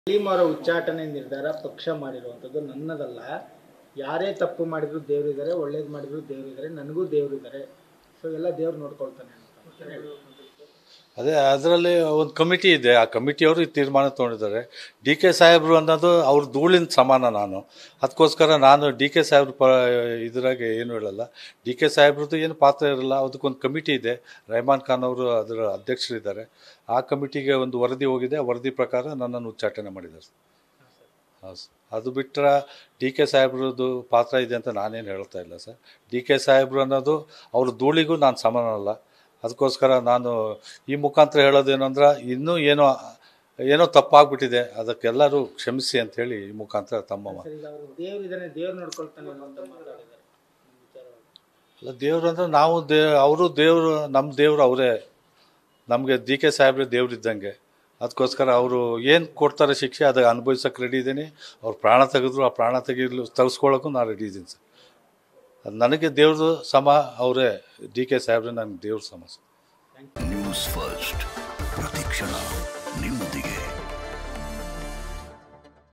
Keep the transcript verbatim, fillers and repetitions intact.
ಸಲೀಂ ಅವರ ಉಚ್ಚಾಟನೆ ನಿರ್ಧಾರ ಪಕ್ಷ ಮಾಡಿರುವಂಥದ್ದು ನನ್ನದಲ್ಲ. ಯಾರೇ ತಪ್ಪು ಮಾಡಿದ್ರು ದೇವರಿದ್ದಾರೆ, ಒಳ್ಳೇದು ಮಾಡಿದ್ರು ದೇವರಿದ್ದಾರೆ, ನನಗೂ ದೇವರಿದ್ದಾರೆ. ಸೊ ಎಲ್ಲ ದೇವ್ರು ನೋಡ್ಕೊಳ್ತಾನೆ ಅಂತ ಹೇಳಿ. ಅದೇ ಅದರಲ್ಲಿ ಒಂದು ಕಮಿಟಿ ಇದೆ, ಆ ಕಮಿಟಿಯವರು ಈ ತೀರ್ಮಾನ ತೊಗೊಂಡಿದ್ದಾರೆ. ಡಿ ಕೆ ಸಾಹೇಬರು ಅನ್ನೋದು ಅವ್ರ ಧೂಳಿನ ಸಮಾನ. ನಾನು ಅದಕ್ಕೋಸ್ಕರ ನಾನು ಡಿ ಕೆ ಸಾಹೇಬ್ರ ಪ ಇದ್ರಾಗೆ ಏನು ಹೇಳಲ್ಲ. ಡಿ ಕೆ ಸಾಹೇಬ್ರದ್ದು ಏನು ಪಾತ್ರ ಇರಲ್ಲ. ಅದಕ್ಕೊಂದು ಕಮಿಟಿ ಇದೆ, ರೆಹಮಾನ್ ಖಾನ್ ಅವರು ಅದರ ಅಧ್ಯಕ್ಷರಿದ್ದಾರೆ. ಆ ಕಮಿಟಿಗೆ ಒಂದು ವರದಿ ಹೋಗಿದೆ, ಆ ವರದಿ ಪ್ರಕಾರ ನನ್ನನ್ನು ಉಚ್ಚಾಟನೆ ಮಾಡಿದ್ದಾರೆ. ಹಾಂ ಸರ್. ಅದು ಬಿಟ್ಟರೆ ಡಿ ಕೆ ಸಾಹೇಬ್ರದ್ದು ಪಾತ್ರ ಇದೆ ಅಂತ ನಾನೇನು ಹೇಳ್ತಾ ಇಲ್ಲ ಸರ್. ಡಿ ಕೆ ಸಾಹೇಬ್ರು ಅನ್ನೋದು ಅವ್ರ ಧೂಳಿಗೂ ನಾನು ಸಮಾನಲ್ಲ. ಅದಕ್ಕೋಸ್ಕರ ನಾನು ಈ ಮುಖಾಂತರ ಹೇಳೋದೇನಂದ್ರೆ ಇನ್ನೂ ಏನೋ ಏನೋ ತಪ್ಪಾಗ್ಬಿಟ್ಟಿದೆ, ಅದಕ್ಕೆಲ್ಲರೂ ಕ್ಷಮಿಸಿ ಅಂಥೇಳಿ ಈ ಮುಖಾಂತರ ತಮ್ಮ ದೇವರಿದ್ದಾನೆ, ದೇವ್ರು ನೋಡ್ಕೊಳ್ತಾನೆ ಅಂತ ಮಾತಾಡಿದ್ದಾರೆ. ಅಲ್ಲ, ದೇವ್ರು ಅಂದರೆ ನಾವು ದೇ ಅವರು ದೇವರು, ನಮ್ಮ ದೇವರು ಅವರೇ. ನಮಗೆ ಡಿ ಕೆ ಸಾಹೇಬ್ರೆ ದೇವ್ರು ಇದ್ದಂಗೆ. ಅದಕ್ಕೋಸ್ಕರ ಅವರು ಏನು ಕೊಡ್ತಾರೆ ಶಿಕ್ಷೆ, ಅದಕ್ಕೆ ಅನುಭವಿಸೋಕೆ ರೆಡಿ ಇದ್ದೀನಿ. ಅವ್ರು ಪ್ರಾಣ ತೆಗೆದ್ರು, ಆ ಪ್ರಾಣ ತೆಗಿಲು ತೆಗೆಸ್ಕೊಳ್ಳೋಕ್ಕೂ ನಾನು ರೆಡಿ ಇದ್ದೀನಿ ಸರ್. ಅದು ನನಗೆ ದೇವ್ರದು ಸಮ ಅವರೇ. ಡಿ ಕೆ ಸಾಹೇಬ್ರೆ ನನಗೆ ದೇವ್ರ ಸಮ. ನ್ಯೂಸ್ ಫಸ್ಟ್ ಪ್ರತಿಕ್ಷಣ ನಿಮ್ಮೊಂದಿಗೆ.